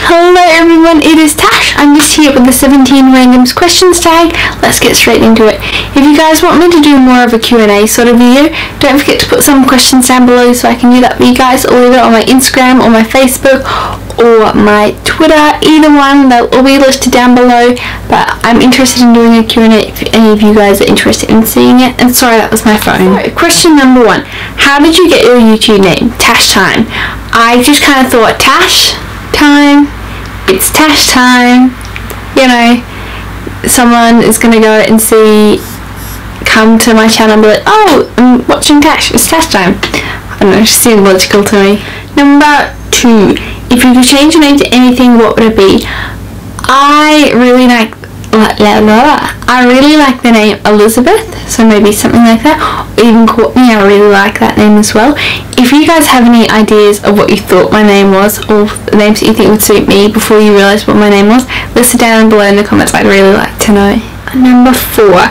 Hello everyone, it is Tash. I'm just here with the 17 randoms questions tag. Let's get straight into it. If you guys want me to do more of a Q&A sort of video, don't forget to put some questions down below so I can do that for you guys, or either on my Instagram or my Facebook or my Twitter, either one. They'll all be listed down below, but I'm interested in doing a Q&A if any of you guys are interested in seeing it. And sorry, that was my phone. So, question number 1. How did you get your YouTube name? Tash Time. I just kind of thought, Tash Time, it's Tash Time, you know, someone is going to go and come to my channel and be like, oh, I'm watching Tash, it's Tash Time. I don't know, it just seemed logical to me. Number 2, if you could change your name to anything, what would it be? I really like the name Elizabeth, so maybe something like that, or even Courtney. I really like that name as well. If you guys have any ideas of what you thought my name was, or names that you think would suit me before you realise what my name was, list it down below in the comments. I'd really like to know. Number 4,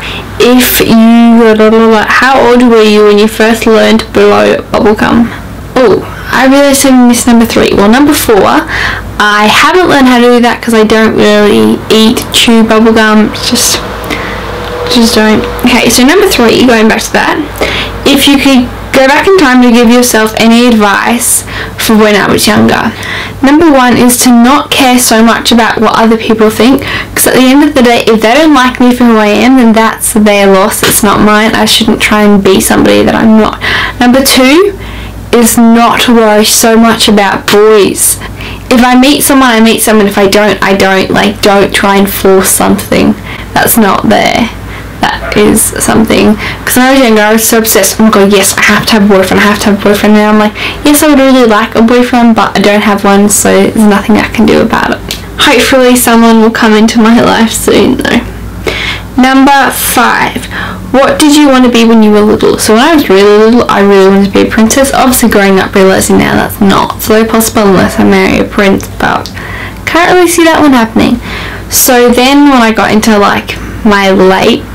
how old were you when you first learned to blow bubblegum? Oh, I realised I missed number 3. Well, number 4, I haven't learned how to do that because I don't really chew bubblegum, just don't. Okay, so number 3, going back to that, if you could go back in time to give yourself any advice for when I was younger. Number 1 is to not care so much about what other people think, because at the end of the day, if they don't like me for who I am, then that's their loss, it's not mine. I shouldn't try and be somebody that I'm not. Number 2 is not to worry so much about boys. If I meet someone, I meet someone. If I don't, I don't. Like, don't try and force something that's not there. That is something, because when I was younger, I was so obsessed. Oh my god, yes, I have to have a boyfriend, I have to have a boyfriend. And I'm like, yes, I would really like a boyfriend, but I don't have one, so there's nothing I can do about it. Hopefully someone will come into my life soon though. Number 5, what did you want to be when you were little? So when I was really little, I really wanted to be a princess. Obviously growing up, realising now that's not so possible unless I marry a prince, but can't really see that one happening. So then when I got into like my late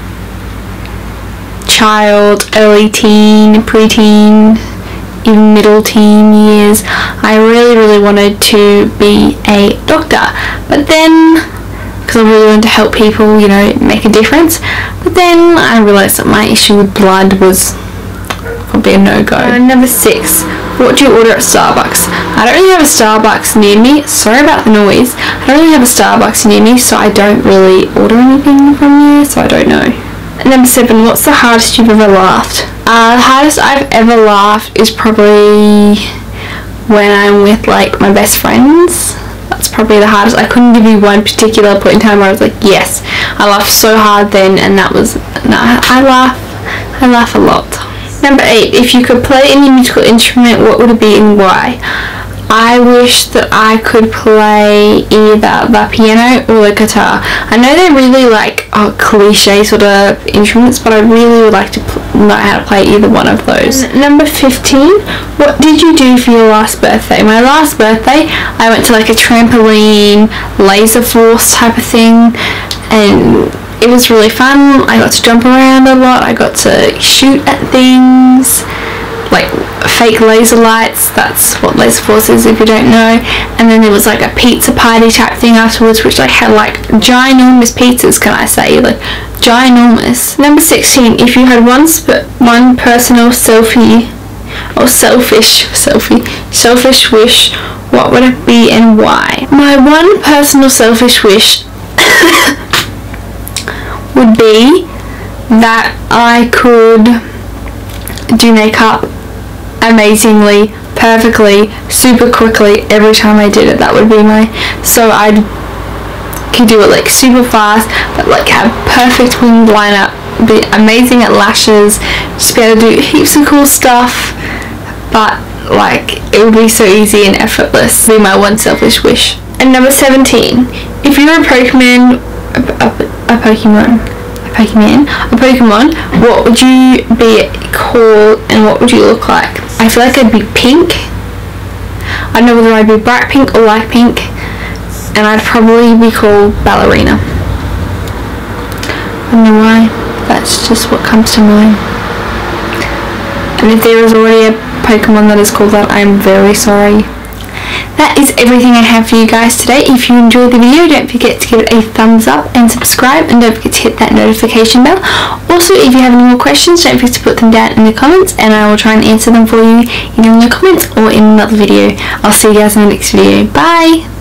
child, early teen, preteen, even middle teen years, I really wanted to be a doctor. But then, because I really wanted to help people, you know, make a difference, but then I realised that my issue with blood was probably a no-go. Number 6, what do you order at Starbucks? I don't really have a Starbucks near me. Sorry about the noise. I don't really have a Starbucks near me, so I don't really order anything from there, so I don't know. Number 7, what's the hardest you've ever laughed? The hardest I've ever laughed is probably when I'm with like my best friends. That's probably the hardest. I couldn't give you one particular point in time where I was like, yes, I laughed so hard then, and that was, no, I laugh a lot. Number 8, if you could play any musical instrument, what would it be and why? I wish that I could play either the piano or the guitar. I know they're really like cliche sort of instruments, but I really would like to know how to play either one of those. Number 15, what did you do for your last birthday? My last birthday, I went to like a trampoline, laser force type of thing, and it was really fun. I got to jump around a lot, I got to shoot at things, like fake laser lights. That's what laser force is if you don't know. And then there was like a pizza party type thing afterwards, which I had like ginormous pizzas, can I say, like ginormous. Number 16, if you had one personal selfish wish, what would it be and why? My one personal selfish wish would be that I could do makeup amazingly, perfectly, super quickly every time I did it. That would be so I could do it like super fast, but like have perfect wing lineup, be amazing at lashes, just be able to do heaps of cool stuff, but like it would be so easy and effortless. Be my one selfish wish. And number 17, if you were a Pokemon, what would you be called and what would you look like? I feel like I'd be pink. I don't know whether I'd be bright pink or light pink, and I'd probably be called Ballerina. I don't know why, that's just what comes to mind. And if there is already a Pokemon that is called that, I'm very sorry. that is everything I have for you guys today. If you enjoyed the video, don't forget to give it a thumbs up and subscribe, and don't forget to hit that notification bell. Also, if you have any more questions, don't forget to put them down in the comments, and I will try and answer them for you in the comments or in another video. I'll see you guys in the next video. Bye!